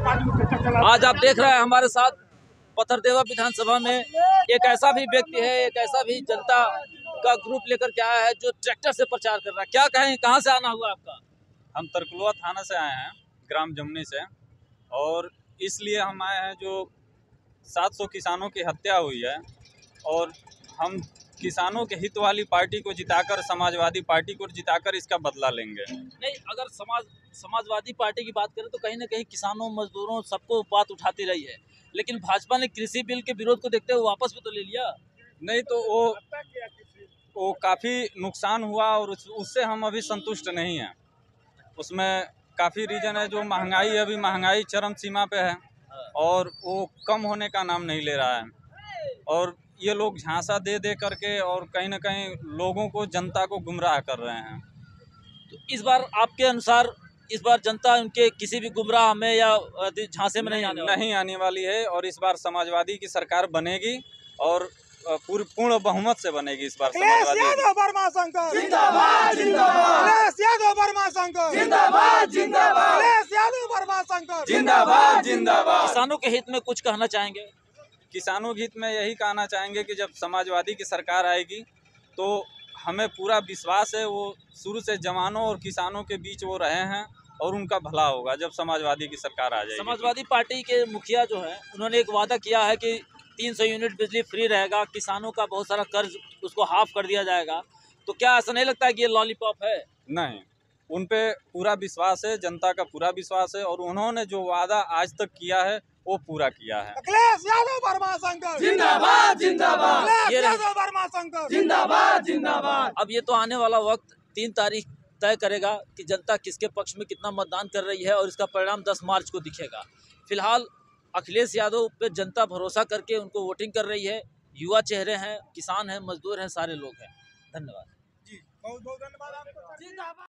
आज आप देख रहे हैं हमारे साथ पथरदेवा विधानसभा में एक ऐसा भी व्यक्ति है, एक ऐसा भी जनता का ग्रुप लेकर के आया है जो ट्रैक्टर से प्रचार कर रहा है। क्या कहें, कहां से आना हुआ आपका? हम तरकुलवा थाना से आए हैं, ग्राम जमुनी से, और इसलिए हम आए हैं जो 700 किसानों की हत्या हुई है और हम किसानों के हित वाली पार्टी को जिताकर, समाजवादी पार्टी को जिताकर इसका बदला लेंगे। नहीं, अगर समाजवादी पार्टी की बात करें तो कहीं ना कहीं किसानों, मजदूरों सबको बात उठाती रही है, लेकिन भाजपा ने कृषि बिल के विरोध को देखते हुए वापस भी तो ले लिया। नहीं तो वो काफ़ी नुकसान हुआ और उससे हम अभी संतुष्ट नहीं हैं। उसमें काफ़ी रीज़न है, जो महंगाई, अभी महंगाई चरम सीमा पे है और वो कम होने का नाम नहीं ले रहा है, और ये लोग झांसा दे दे करके और कहीं ना कहीं लोगों को, जनता को गुमराह कर रहे हैं। तो इस बार आपके अनुसार इस बार जनता उनके किसी भी गुमराह में या झांसे में नहीं आने वाली है, और इस बार समाजवादी की सरकार बनेगी और पूर्ण बहुमत से बनेगी इस बार समाजवादी। किसानों के हित में कुछ कहना चाहेंगे? किसानों के हित में यही कहना चाहेंगे कि जब समाजवादी की सरकार आएगी तो हमें पूरा विश्वास है, वो शुरू से जवानों और किसानों के बीच वो रहे हैं और उनका भला होगा जब समाजवादी की सरकार आ जाएगी। समाजवादी पार्टी के मुखिया जो है, उन्होंने एक वादा किया है कि 300 यूनिट बिजली फ्री रहेगा, किसानों का बहुत सारा कर्ज उसको हाफ कर दिया जाएगा। तो क्या ऐसा नहीं लगता है कि ये लॉलीपॉप है? नहीं, उन पे पूरा विश्वास है, जनता का पूरा विश्वास है, और उन्होंने जो वादा आज तक किया है वो पूरा किया है। अखिलेश यादव वर्मा संघ जिंदाबाद जिंदाबाद, वर्मा संघ जिंदाबाद जिंदाबाद। अब ये तो आने वाला वक्त 3 तारीख तय करेगा कि जनता किसके पक्ष में कितना मतदान कर रही है, और इसका परिणाम 10 मार्च को दिखेगा। फिलहाल अखिलेश यादव पे जनता भरोसा करके उनको वोटिंग कर रही है। युवा चेहरे हैं, किसान हैं, मजदूर हैं, सारे लोग हैं। धन्यवाद जी, बहुत बहुत धन्यवाद आपको।